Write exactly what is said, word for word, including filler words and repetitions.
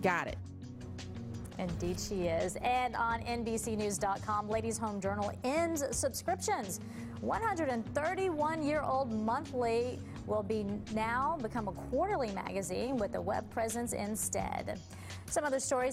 Got it. Indeed she is. And on N B C News dot com, Ladies Home Journal ends subscriptions. one hundred thirty-one-year-old monthly will be now become a quarterly magazine with a web presence instead. Some other stories.